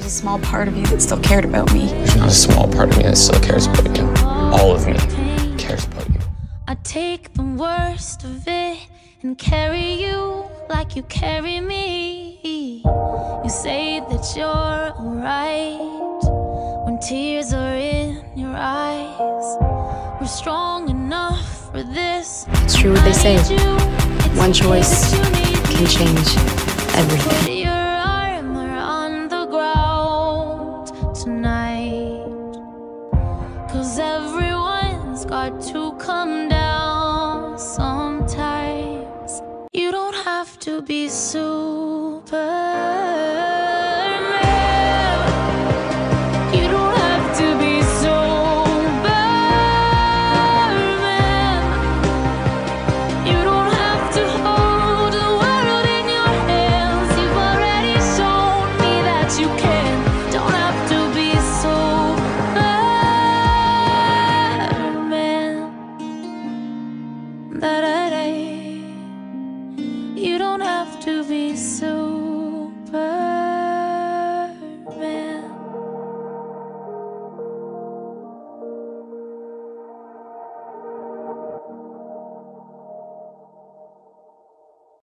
There's a small part of you that still cared about me. There's not a small part of me that still cares about you. All of me cares about you. I take the worst of it and carry you like you carry me. You say that you're alright when tears are in your eyes. We're strong enough for this. It's true what they say. One choice can change everything. Your arm around the ground tonight, 'cause everyone's got to come down sometimes. You don't have to be super